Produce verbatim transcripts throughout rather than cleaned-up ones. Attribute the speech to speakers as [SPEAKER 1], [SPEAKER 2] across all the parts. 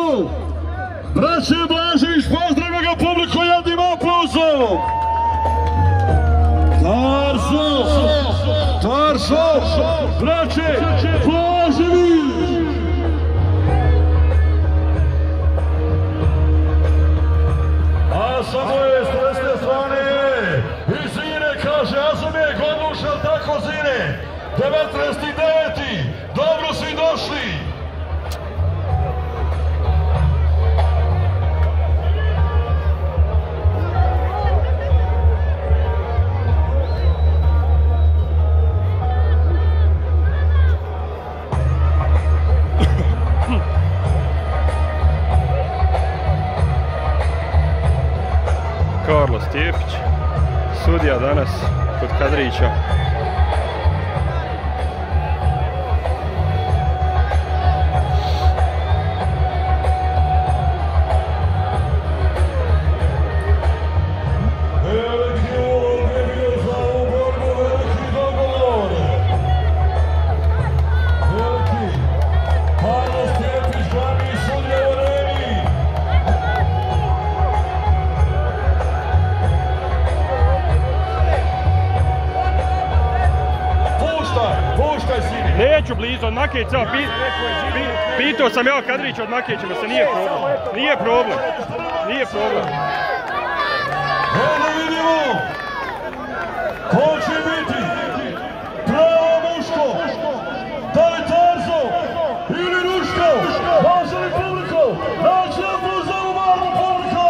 [SPEAKER 1] Braće Blažević, pozdravimo ga publiku jednim aplauzom! Tarso! Tarso! Braće Blažević! A sa moje stresne strane i Zine kaže, ja sam je Godluša, tako Zine, devetnaest deveti dobro svi došli!
[SPEAKER 2] Karlo Stijepić, sudija danas kod Kadrića. Neću blizu, od Makeća, pitao sam ja Kadrića od Makeća, da se nije problem. Nije problem. Nije problem.
[SPEAKER 1] Evo vidimo, ko će biti pravo muško, da li Tarzo ili Ruško, vaša li publiko, daći aplauz za ovu marnu publiku!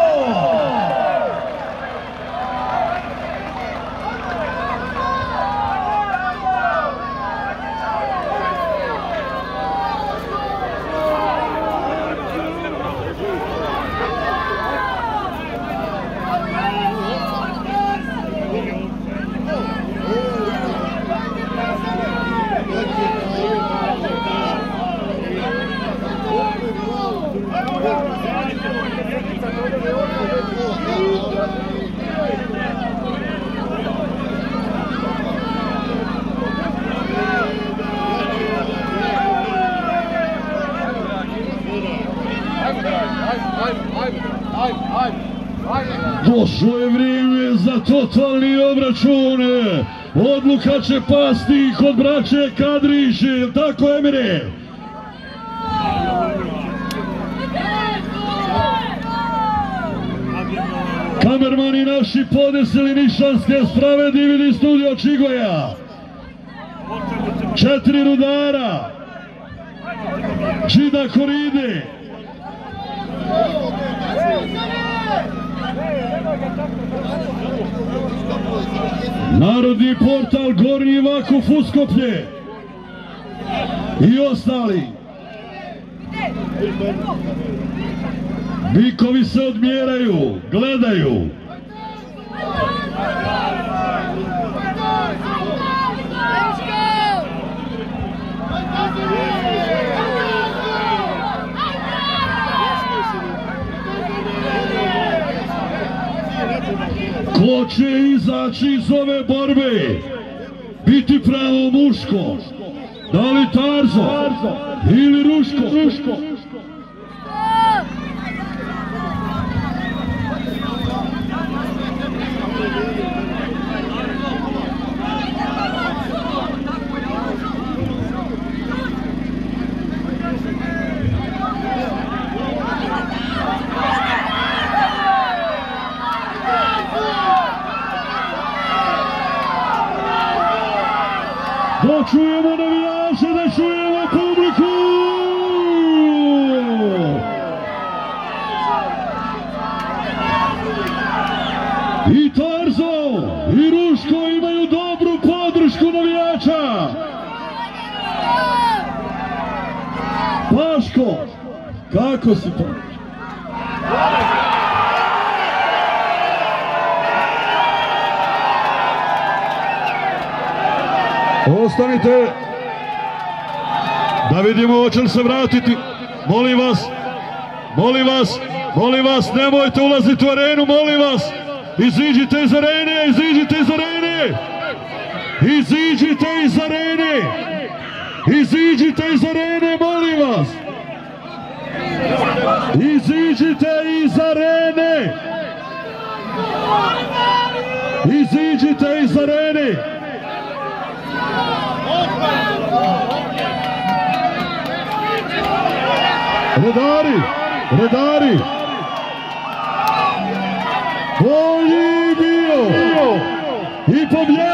[SPEAKER 1] Došlo je vrijeme za totalni obračun. Odluka će pasti kod braće Kadrić, je tako Emire? Kamermani naši podesili nišanske sprave, D V D studio Čigoja. Četiri rudara. Čida Koride. Narodni portal Gornji Vakuf Uskoplje i ostali. Bikovi se odmjeraju, gledaju. Ko će izaći iz ove borbe, biti pravo muško, da li Tarzo ili Ruško? Da čujemo navijače, da čujemo publiku! I Tarzo i Ruško imaju dobru podršku navijača! Paško, kako si to? Ostanite, da vidimo hoće li se vratiti. Molim vas, molim vas, molim vas, nemojte ulaziti u arenu, molim vas. Iziđite iz arene, iziđite iz arene. Iziđite iz arene. Iziđite iz arene, molim vas. Iziđite iz arene! Iziđite iz arene! Redari! Redari! Bolji bio! I pobjeda!